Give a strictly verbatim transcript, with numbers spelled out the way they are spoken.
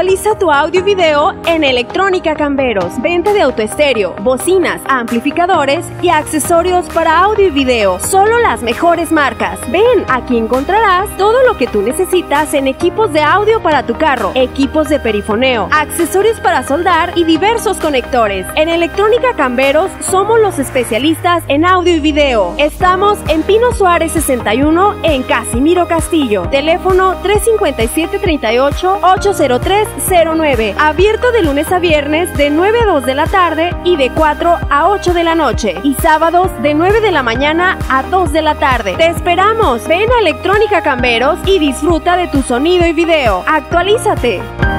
Actualiza tu audio y video en Electrónica Camberos. Venta de autoestéreo, bocinas, amplificadores y accesorios para audio y video. Solo las mejores marcas. Ven, aquí encontrarás todo lo que tú necesitas en equipos de audio para tu carro, equipos de perifoneo, accesorios para soldar y diversos conectores. En Electrónica Camberos somos los especialistas en audio y video. Estamos en Pino Suárez sesenta y uno en Casimiro Castillo. Teléfono tres cinco siete, tres ocho, ocho cero tres cero nueve. Abierto de lunes a viernes de nueve a dos de la tarde y de cuatro a ocho de la noche. Y sábados de nueve de la mañana a dos de la tarde. ¡Te esperamos! Ven a Electrónica Camberos y disfruta de tu sonido y video. ¡Actualízate!